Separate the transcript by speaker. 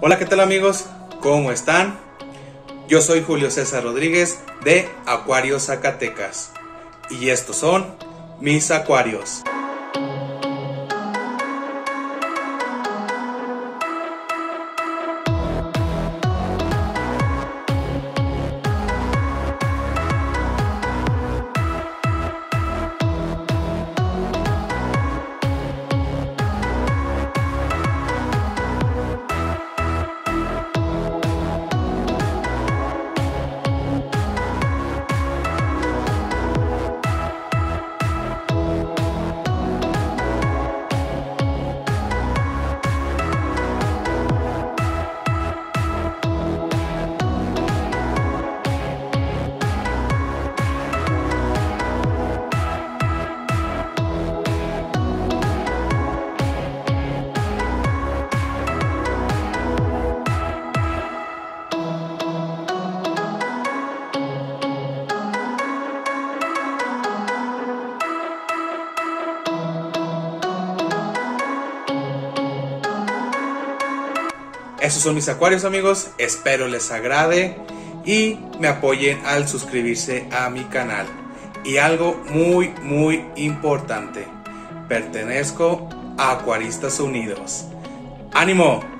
Speaker 1: Hola, ¿qué tal amigos? ¿Cómo están? Yo soy Julio César Rodríguez de Acuarios Zacatecas y estos son mis acuarios. Esos son mis acuarios amigos, espero les agrade y me apoyen al suscribirse a mi canal. Y algo muy importante, pertenezco a Acuaristas Unidos. ¡Ánimo!